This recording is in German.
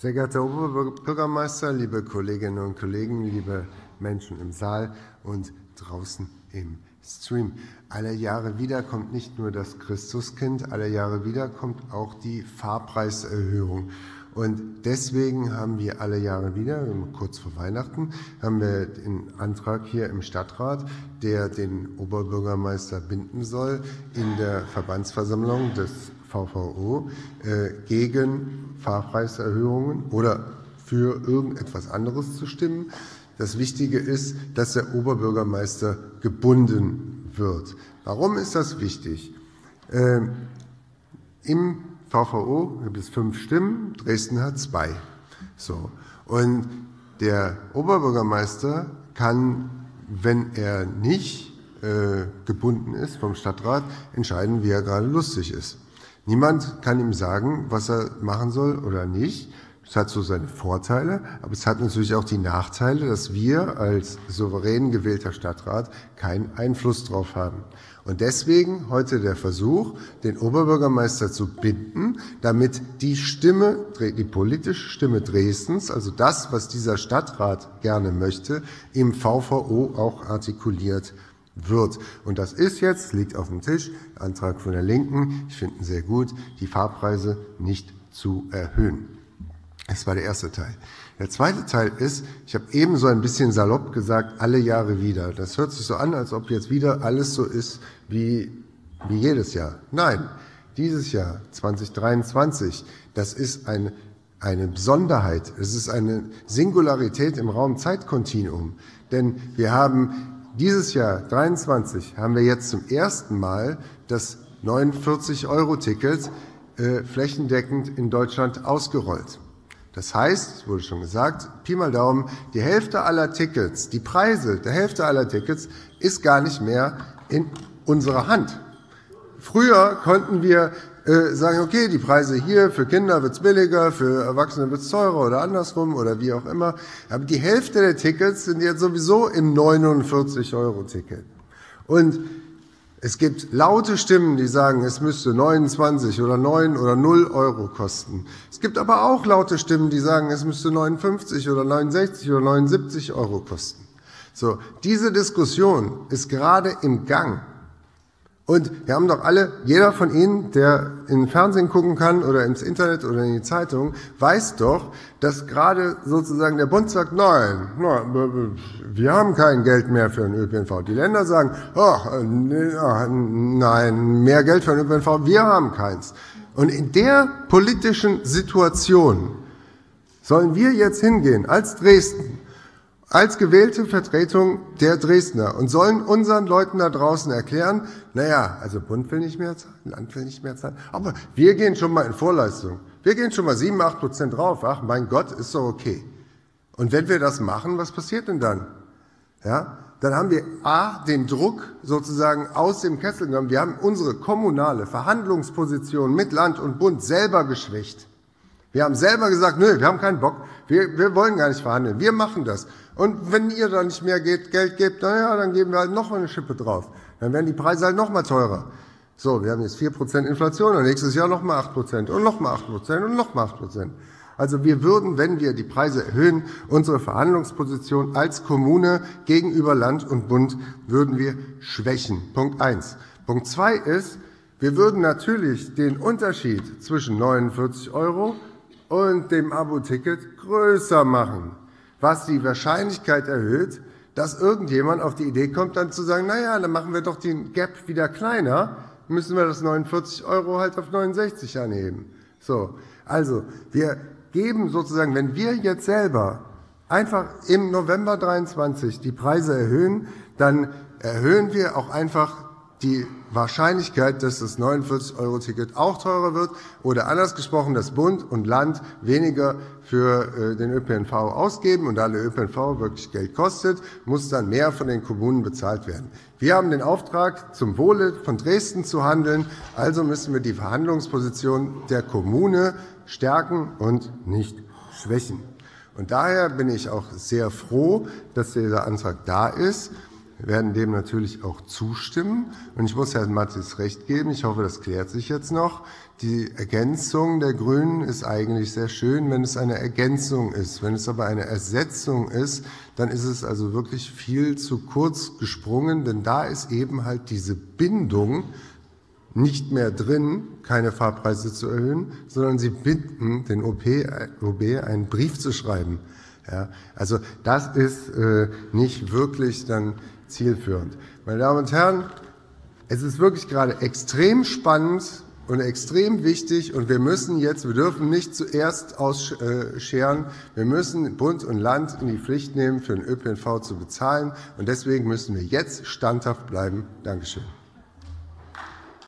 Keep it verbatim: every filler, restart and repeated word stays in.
Sehr geehrter Herr Oberbürgermeister, liebe Kolleginnen und Kollegen, liebe Menschen im Saal und draußen im Stream. Alle Jahre wieder kommt nicht nur das Christuskind, alle Jahre wieder kommt auch die Fahrpreiserhöhung. Und deswegen haben wir alle Jahre wieder, kurz vor Weihnachten, haben wir den Antrag hier im Stadtrat, der den Oberbürgermeister binden soll, in der Verbandsversammlung des V V O äh, gegen Fahrpreiserhöhungen oder für irgendetwas anderes zu stimmen. Das Wichtige ist, dass der Oberbürgermeister gebunden wird. Warum ist das wichtig? Äh, Im V V O gibt es fünf Stimmen, Dresden hat zwei. So. Und der Oberbürgermeister kann, wenn er nicht äh, gebunden ist vom Stadtrat, entscheiden, wie er gerade lustig ist. Niemand kann ihm sagen, was er machen soll oder nicht. Es hat so seine Vorteile, aber es hat natürlich auch die Nachteile, dass wir als souverän gewählter Stadtrat keinen Einfluss drauf haben. Und deswegen heute der Versuch, den Oberbürgermeister zu binden, damit die Stimme, die politische Stimme Dresdens, also das, was dieser Stadtrat gerne möchte, im V V O auch artikuliert wird. Und das ist jetzt, liegt auf dem Tisch, Antrag von der Linken, ich finde ihn sehr gut, die Fahrpreise nicht zu erhöhen. Das war der erste Teil. Der zweite Teil ist, ich habe eben so ein bisschen salopp gesagt, alle Jahre wieder. Das hört sich so an, als ob jetzt wieder alles so ist wie, wie jedes Jahr. Nein, dieses Jahr zweitausenddreiundzwanzig, das ist ein, eine Besonderheit. Es ist eine Singularität im Raum-Zeit-Kontinuum. Denn wir haben dieses Jahr dreiundzwanzig haben wir jetzt zum ersten Mal das neunundvierzig Euro Ticket äh, flächendeckend in Deutschland ausgerollt. Das heißt, wurde schon gesagt, Pi mal Daumen, die Hälfte aller Tickets, die Preise der Hälfte aller Tickets ist gar nicht mehr in unserer Hand. Früher konnten wir äh, sagen, okay, die Preise hier, für Kinder wird's billiger, für Erwachsene wird's teurer oder andersrum oder wie auch immer. Aber die Hälfte der Tickets sind jetzt sowieso im neunundvierzig Euro Ticket. Und es gibt laute Stimmen, die sagen, es müsste neunundzwanzig oder neun oder null Euro kosten. Es gibt aber auch laute Stimmen, die sagen, es müsste neunundfünfzig oder neunundsechzig oder neunundsiebzig Euro kosten. So, diese Diskussion ist gerade im Gang. Und wir haben doch alle, jeder von Ihnen, der in den Fernsehen gucken kann oder ins Internet oder in die Zeitung, weiß doch, dass gerade sozusagen der Bund sagt, nein, nein, wir haben kein Geld mehr für den Ö P N V. Die Länder sagen, oh, nein, mehr Geld für den Ö P N V, wir haben keins. Und in der politischen Situation sollen wir jetzt hingehen, als Dresden, als gewählte Vertretung der Dresdner und sollen unseren Leuten da draußen erklären, naja, also Bund will nicht mehr zahlen, Land will nicht mehr zahlen, aber wir gehen schon mal in Vorleistung. Wir gehen schon mal sieben, acht Prozent drauf. Ach, mein Gott, ist doch okay. Und wenn wir das machen, was passiert denn dann? Ja, dann haben wir A, den Druck sozusagen aus dem Kessel genommen. Wir haben unsere kommunale Verhandlungsposition mit Land und Bund selber geschwächt. Wir haben selber gesagt, nö, wir haben keinen Bock, wir, wir wollen gar nicht verhandeln, wir machen das. Und wenn ihr da nicht mehr Geld gebt, naja, dann geben wir halt noch mal eine Schippe drauf. Dann werden die Preise halt noch mal teurer. So, wir haben jetzt vier Prozent Inflation und nächstes Jahr noch mal acht Prozent und noch mal acht Prozent und noch mal acht Prozent. Also wir würden, wenn wir die Preise erhöhen, unsere Verhandlungsposition als Kommune gegenüber Land und Bund würden wir schwächen. Punkt eins. Punkt zwei ist, wir würden natürlich den Unterschied zwischen neunundvierzig Euro und dem Abo-Ticket größer machen, was die Wahrscheinlichkeit erhöht, dass irgendjemand auf die Idee kommt, dann zu sagen, naja, dann machen wir doch den Gap wieder kleiner, müssen wir das neunundvierzig Euro halt auf neunundsechzig anheben. So, also wir geben sozusagen, wenn wir jetzt selber einfach im November dreiundzwanzig die Preise erhöhen, dann erhöhen wir auch einfach die Wahrscheinlichkeit, dass das neunundvierzig Euro Ticket auch teurer wird oder anders gesprochen, dass Bund und Land weniger für äh, den Ö P N V ausgeben und da der Ö P N V wirklich Geld kostet, muss dann mehr von den Kommunen bezahlt werden. Wir haben den Auftrag, zum Wohle von Dresden zu handeln, also müssen wir die Verhandlungsposition der Kommune stärken und nicht schwächen. Und daher bin ich auch sehr froh, dass dieser Antrag da ist. werden dem natürlich auch zustimmen. Und ich muss Herrn Matthes recht geben, ich hoffe, das klärt sich jetzt noch. Die Ergänzung der Grünen ist eigentlich sehr schön, wenn es eine Ergänzung ist. Wenn es aber eine Ersetzung ist, dann ist es also wirklich viel zu kurz gesprungen, denn da ist eben halt diese Bindung nicht mehr drin, keine Fahrpreise zu erhöhen, sondern sie bitten den O B, einen Brief zu schreiben. Ja, also das ist äh, nicht wirklich dann zielführend. Meine Damen und Herren, es ist wirklich gerade extrem spannend und extrem wichtig, und wir müssen jetzt, wir dürfen nicht zuerst ausscheren, wir müssen Bund und Land in die Pflicht nehmen, für den Ö P N V zu bezahlen, und deswegen müssen wir jetzt standhaft bleiben. Dankeschön.